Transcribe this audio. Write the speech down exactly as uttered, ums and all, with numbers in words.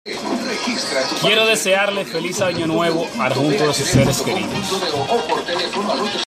Quiero desearle feliz año nuevo al junto de sus seres queridos.